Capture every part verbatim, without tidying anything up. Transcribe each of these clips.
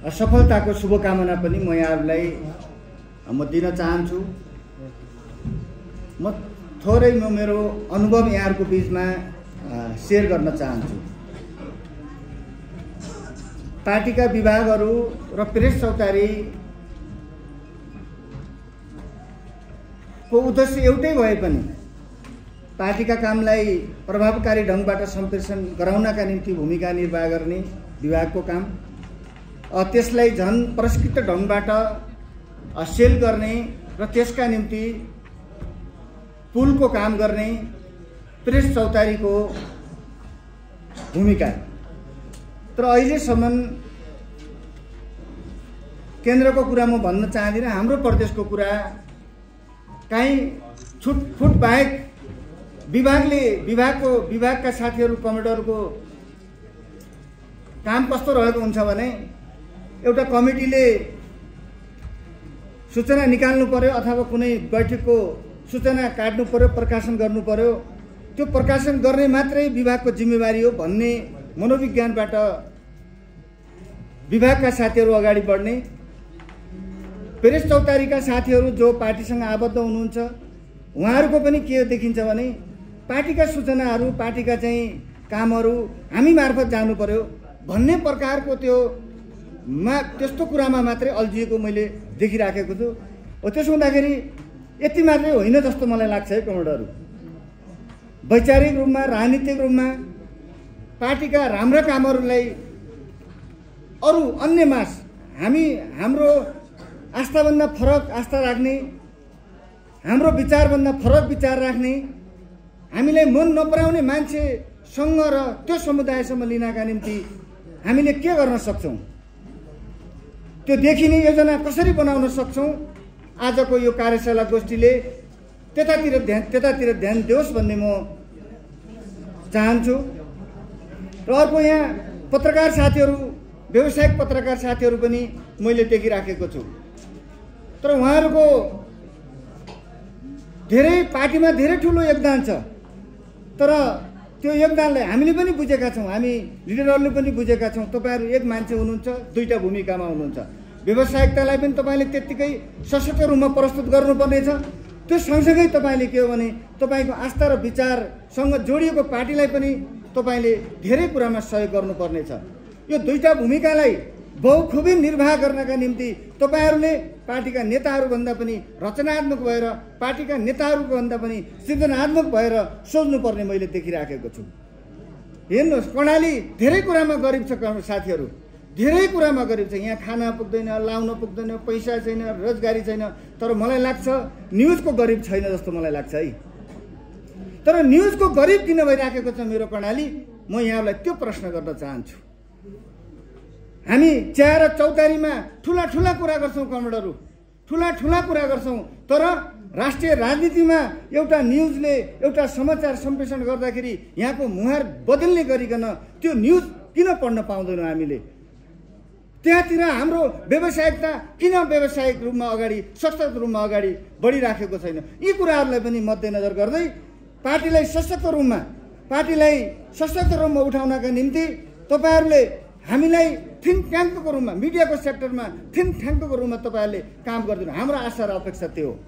सफलताको शुभकामना पनि म यहाँहरूलाई म दिन चाहन्छु। म थोरै म मेरो अनुभव यहाँहरूको बीचमा शेयर गर्न चाहन्छु। पार्टीका विभागहरू र प्रेस चौतारी को उद्देश्य एउटै भए पनि पार्टीका कामलाई प्रभावकारी ढङ्गबाट सम्प्रेषण गराउनका निम्ति भूमिका निर्वाह गर्ने विभागको काम, त्यसलाई झन् परिष्कृत ढङ्गबाट सेल गर्ने र त्यसका निम्ति पुलको काम गर्ने प्रेस चौतारीको भूमिका। तर अहिलेसम्म केन्द्रको कुरा म भन्न चाहदिनँ, हाम्रो प्रदेशको कुरा काहीँ छुटफुट बाहेक विभागले विभागको विभागका साथीहरू कमिटीहरूको काम कस्तो रहेको हुन्छ भने एउटा कमिटीले सूचना निकाल्नु पर्यो अथवा कुनै बैठकको सूचना काट्नु पर्यो, प्रकाशन गर्नु पर्यो, त्यो प्रकाशन गर्ने मात्रै विभागको जिम्मेवारी हो भन्ने मनोविज्ञानबाट विभागका साथीहरू अगाडि बढ्ने, प्रेस चौतारीका साथीहरू जो पार्टीसँग आबद्ध हुनुहुन्छ उहाँहरूको पनि के देखिन्छ भने पार्टीका सूचनाहरू, पार्टीका चाहिँ कामहरू हामी मार्फत जानु पर्यो भन्ने प्रकारको त्यो मा त्यस्तो कुरामा मात्रै अल्झिएको मैले देखिराखेको छु। हो त्यसो हुँदाखेरि यति मात्रै होइन जस्तो मलाई लाग्छ है कमरेडहरू। वैचारिक रूपमा, राजनीतिक रूपमा पार्टीका राम्रा कामहरूलाई अरू अन्य मास हामी हाम्रो आस्थाभन्दा फरक आस्था राख्ने, हाम्रो विचारभन्दा फरक विचार राख्ने, हामीलाई मन नपराउने मान्छेसँग र त्यो समुदायसम्म लिनका निम्ति हामीले के गर्न सक्छौँ, त्यो देखिने योजना कसरी बनाउन सक्छौँ, आजको यो कार्यशाला गोष्ठीले त्यतातिर ध्यान त्यतातिर ध्यान दियोस् भन्ने म चाहन्छु। र अर्को यहाँ पत्रकार साथीहरू, व्यावसायिक पत्रकार साथीहरू पनि मैले देखिराखेको छु। तर उहाँहरूको धेरै पार्टीमा धेरै ठुलो योगदान छ, तर त्यो योगदानलाई हामीले पनि बुझेका छौँ, हामी लिडरहरूले पनि बुझेका छौँ। तपाईँहरू एक मान्छे हुनुहुन्छ, दुईटा भूमिकामा हुनुहुन्छ। व्यावसायिकतालाई पनि तपाईँले त्यत्तिकै सशक्त रूपमा प्रस्तुत गर्नुपर्नेछ। त्यो सँगसँगै तपाईँले के हो भने तपाईँको आस्था र विचारसँग जोडिएको पार्टीलाई पनि तपाईँले धेरै कुरामा सहयोग गर्नुपर्नेछ। यो दुईटा भूमिकालाई बहुखुबी निर्वाह गर्नका निम्ति तपाईँहरूले पार्टीका नेताहरूभन्दा पनि रचनात्मक भएर, पार्टीका नेताहरूको भन्दा पनि सृजनात्मक भएर सोच्नुपर्ने मैले देखिराखेको छु। हेर्नुहोस्, कर्णाली धेरै कुरामा गरिब छ साथीहरू, धेरै कुरामा गरिब छ। यहाँ खाना पुग्दैन, लाउन पुग्दैन, पैसा छैन, रोजगारी छैन। तर मलाई लाग्छ न्युजको गरिब छैन जस्तो मलाई लाग्छ है। तर न्युजको गरिब किन भइराखेको छ मेरो कर्णाली, म यहाँलाई त्यो प्रश्न गर्न चाहन्छु। हामी चिया र चौतारीमा ठुला ठुला कुरा गर्छौँ कमरेडहरू, ठुला ठुला कुरा गर्छौँ, तर राष्ट्रिय राजनीतिमा एउटा न्युजले एउटा समाचार सम्प्रेषण गर्दाखेरि यहाँको मुहार बदल्ने गरिकन त्यो न्युज किन पढ्न पाउँदैनौँ हामीले? त्यहाँतिर हाम्रो व्यावसायिकता किन व्यावसायिक रूपमा अगाडि, सशक्त रूपमा अगाडि बढिराखेको छैन? यी कुराहरूलाई पनि मध्यनजर गर्दै पार्टीलाई सशक्त रूपमा पार्टीलाई सशक्त रूपमा उठाउनका निम्ति तपाईँहरूले हामीलाई थिङ्क ट्याङ्कको रूपमा, मिडियाको सेक्टरमा थिङ्क ट्याङ्कको रूपमा तपाईँहरूले काम गरिदिनु। हाम्रो आशा र अपेक्षा त्यो हो,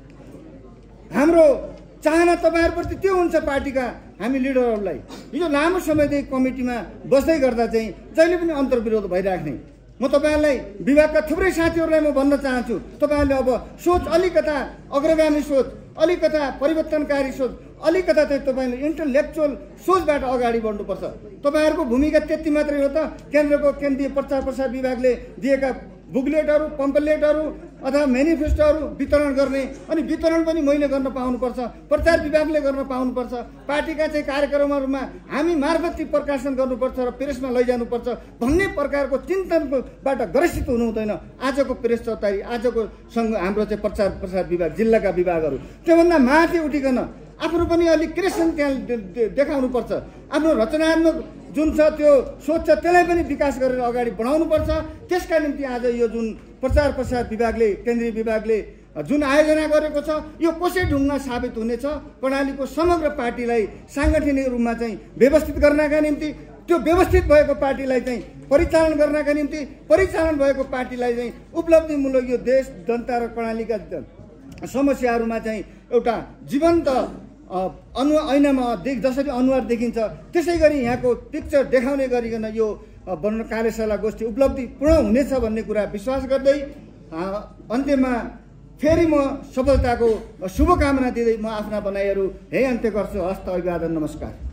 हाम्रो चाहना तपाईँहरूप्रति त्यो हुन्छ। पार्टीका हामी लिडरहरूलाई यो लामो समयदेखि कमिटीमा बस्दै गर्दा चाहिँ जहिले पनि अन्तर्विरोध भइराख्ने, म तपाईँहरूलाई विभागका थुप्रै साथीहरूलाई म भन्न चाहन्छु, तपाईँहरूले अब सोच अलिकता अग्रगामी सोच, अलिकता परिवर्तनकारी सोच, अलिकता चाहिँ तपाईँले इन्टलेक्चुअल सोचबाट अगाडि बढ्नुपर्छ। तपाईँहरूको भूमिका त्यति मात्रै हो त? केन्द्रको केन्द्रीय प्रचार प्रसार विभागले दिएका बुकलेटहरू, पम्पलेटहरू अथवा मेनिफेस्टोहरू वितरण गर्ने, अनि वितरण पनि मैले गर्न पाउनुपर्छ, प्रचार विभागले गर्न पाउनुपर्छ, पार्टीका चाहिँ कार्यक्रमहरूमा हामी मार्फत ती प्रकाशन गर्नुपर्छ र प्रेसमा लैजानुपर्छ भन्ने प्रकारको चिन्तनबाट ग्रसित हुनु हुँदैन। आजको प्रेस चौतारी, आजको सङ्घ हाम्रो चाहिँ प्रचार प्रसार विभाग, जिल्लाका विभागहरू त्योभन्दा माथि उठिकन आफ्नो पनि अलिक क्रिएसन त्यहाँ देखाउनुपर्छ। आफ्नो रचनात्मक जुन छ त्यो सोच छ त्यसलाई पनि विकास गरेर अगाडि बढाउनुपर्छ। त्यसका निम्ति आज यो जुन प्रचार प्रसार विभागले, केन्द्रीय विभागले जुन आयोजना गरेको छ यो कसै ढुङ्गा साबित हुनेछ? कर्णालीको समग्र पार्टीलाई साङ्गठनिक रूपमा चाहिँ व्यवस्थित गर्नका निम्ति त्यो व्यवस्थित भएको पार्टीलाई चाहिँ परिचालन गर्नका निम्ति परिचालन भएको पार्टीलाई चाहिँ उपलब्धिमूलक यो देश जनता र प्रणालीका समस्याहरूमा चाहिँ एउटा जीवन्त अनु ऐनामा देख जसरी अनुहार देखिन्छ त्यसै गरी यहाँको पिक्चर देखाउने गरिकन यो वर्ण कार्यशाला गोष्ठी उपलब्धिपूर्ण हुनेछ भन्ने कुरा विश्वास गर्दै अन्त्यमा फेरि म सफलताको शुभकामना दिँदै म आफ्ना भनाइहरू यही अन्त्य गर्छु। हस्त, अभिवादन, नमस्कार।